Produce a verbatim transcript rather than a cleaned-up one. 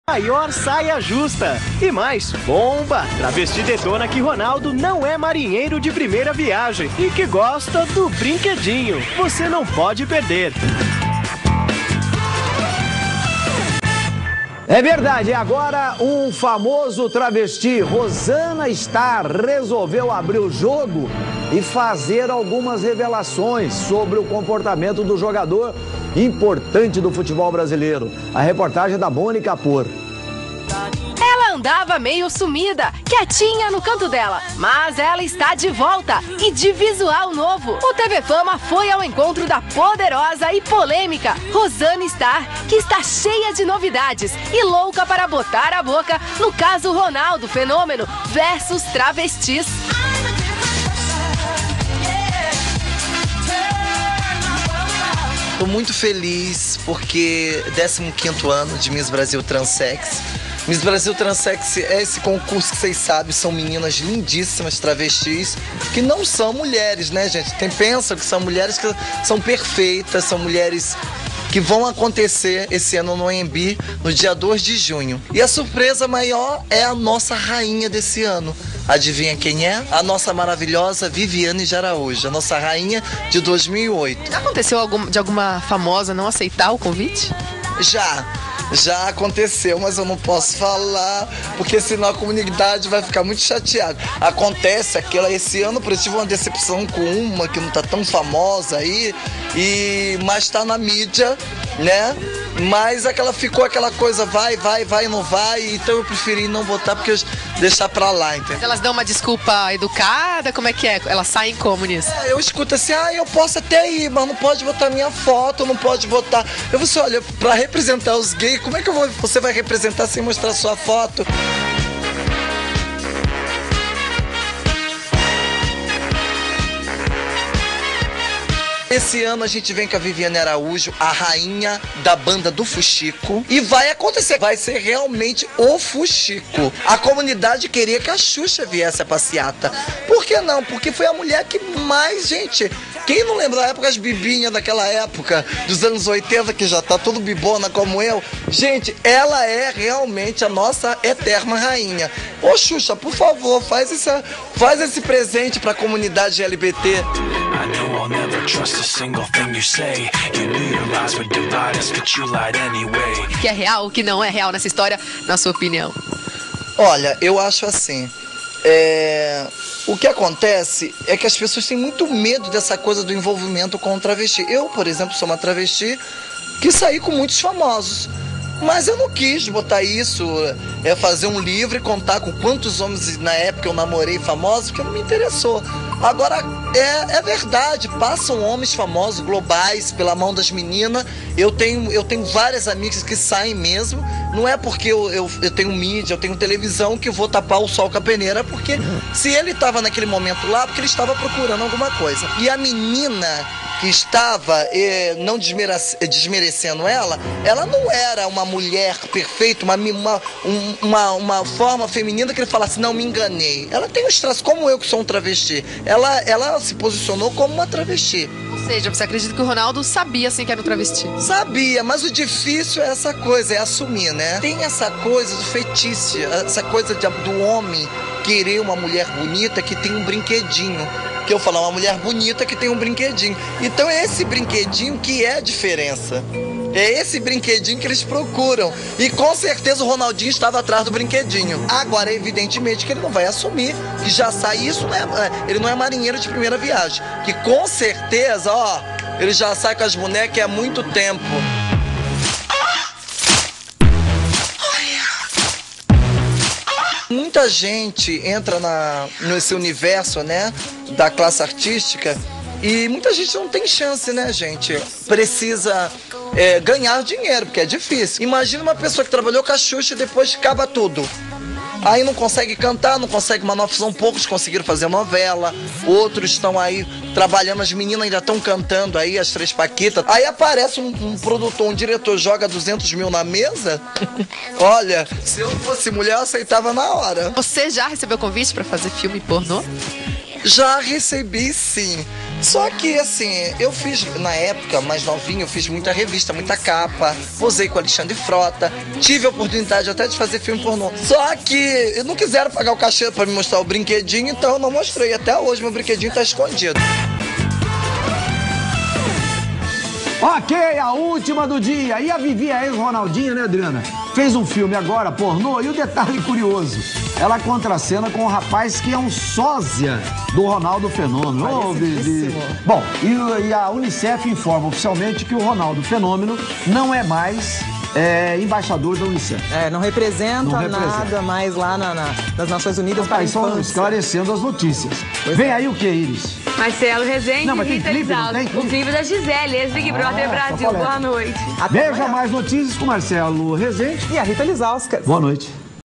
Maior saia justa. E mais, bomba! Travesti detona que Ronaldo não é marinheiro de primeira viagem e que gosta do brinquedinho. Você não pode perder. É verdade, agora um famoso travesti, Rosana Starr, resolveu abrir o jogo e fazer algumas revelações sobre o comportamento do jogador importante do futebol brasileiro. A reportagem é da Boni Kapor. Ela andava meio sumida, quietinha no canto dela, mas ela está de volta e de visual novo. O T V Fama foi ao encontro da poderosa e polêmica Rosana Starr, que está cheia de novidades e louca para botar a boca no caso Ronaldo Fenômeno versus travestis. Estou muito feliz porque décimo quinto ano de Miss Brasil Transex. Miss Brasil Transex é esse concurso que vocês sabem, são meninas lindíssimas, travestis, que não são mulheres, né, gente? Tem, pensam que são mulheres que são perfeitas, são mulheres que vão acontecer esse ano no A M B, no dia dois de junho. E a surpresa maior é a nossa rainha desse ano. Adivinha quem é? A nossa maravilhosa Viviane de Araújo, a nossa rainha de dois mil e oito. Já aconteceu algum, de alguma famosa não aceitar o convite? Já. Já aconteceu, mas eu não posso falar, porque senão a comunidade vai ficar muito chateada. Acontece aquela, esse ano, por exemplo, tive uma decepção com uma que não tá tão famosa aí, e, mas tá na mídia, né? Mas aquela ficou aquela coisa, vai, vai, vai, não vai, então eu preferi não botar, porque eu deixar pra lá, entendeu? Mas elas dão uma desculpa educada, como é que é? Elas saem como nisso? É, eu escuto assim, ah, eu posso até ir, mas não pode botar minha foto, não pode botar... Eu vou assim, olha, pra representar os gays, como é que eu vou, você vai representar sem mostrar sua foto? Esse ano a gente vem com a Viviane Araújo, a rainha da banda do Fuxico. E vai acontecer, vai ser realmente o Fuxico. A comunidade queria que a Xuxa viesse a passeata. Por que não? Porque foi a mulher que mais, gente... Quem não lembra da época, as bibinhas daquela época, dos anos oitenta, que já tá tudo bibona como eu? Gente, ela é realmente a nossa eterna rainha. Ô Xuxa, por favor, faz, essa, faz esse presente pra comunidade L G B T. O que é real, o que não é real nessa história, na sua opinião? Olha, eu acho assim... É... O que acontece é que as pessoas têm muito medo dessa coisa do envolvimento com o travesti. Eu, por exemplo, sou uma travesti que saí com muitos famosos. Mas eu não quis botar isso, é fazer um livro e contar com quantos homens na época eu namorei famosos, porque não me interessou. Agora, é, é verdade, passam homens famosos, globais, pela mão das meninas. Eu tenho, eu tenho várias amigas que saem mesmo. Não é porque eu, eu, eu tenho mídia, eu tenho televisão que eu vou tapar o sol com a peneira, porque se ele estava naquele momento lá, porque ele estava procurando alguma coisa. E a menina que estava, eh, não desmerece, desmerecendo ela, ela não era uma mulher perfeita, uma, uma, uma, uma forma feminina que ele falasse, não, me enganei. Ela tem os traços, como eu que sou um travesti. Ela, ela se posicionou como uma travesti. Ou seja, você acredita que o Ronaldo sabia, assim, que era um travesti? Sabia, mas o difícil é essa coisa, é assumir, né? Tem essa coisa do fetiche, essa coisa de, do homem querer uma mulher bonita que tem um brinquedinho. Que eu falo, uma mulher bonita que tem um brinquedinho. Então é esse brinquedinho que é a diferença. É esse brinquedinho que eles procuram. E com certeza o Ronaldinho estava atrás do brinquedinho. Agora, evidentemente, que ele não vai assumir, que já sai isso, né? Ele não é marinheiro de primeira viagem. Que com certeza, ó, ele já sai com as bonecas há muito tempo. Muita gente entra na, nesse universo, né, da classe artística e muita gente não tem chance, né, gente? Precisa é, ganhar dinheiro, porque é difícil. Imagina uma pessoa que trabalhou com a Xuxa e depois acaba tudo. Aí não consegue cantar, não consegue uma nova. São poucos conseguiram fazer novela, outros estão aí trabalhando, as meninas ainda estão cantando aí, as Três Paquitas. Aí aparece um, um produtor, um diretor, joga duzentos mil na mesa. Olha, se eu fosse mulher, eu aceitava na hora. Você já recebeu convite para fazer filme pornô? Já recebi, sim. Só que, assim, eu fiz, na época, mais novinho, eu fiz muita revista, muita capa, posei com Alexandre Frota, tive a oportunidade até de fazer filme pornô. Só que não quiseram pagar o cachê pra me mostrar o brinquedinho, então eu não mostrei. Até hoje meu brinquedinho tá escondido. Ok, a última do dia. E a Vivi, a ex-Ronaldinha, né, Adriana? Fez um filme agora, pornô, e o detalhe curioso, ela contracena com um rapaz que é um sósia do Ronaldo Fenômeno. Ô, Vivi. Bom, e, e a Unicef informa oficialmente que o Ronaldo Fenômeno não é mais é, embaixador da Unicef. É, não representa, não representa. nada mais lá na, na, nas Nações Unidas para a infância. Estão esclarecendo as notícias. Pois Vem é. aí o que, Iris? Marcelo Rezende não, e Rita Lizaldo. O clipe da Gisele, ex-Big Brother ah, Brasil. Boa noite. Veja mais notícias com Marcelo Rezende e a Rita Lizauskas. Boa noite.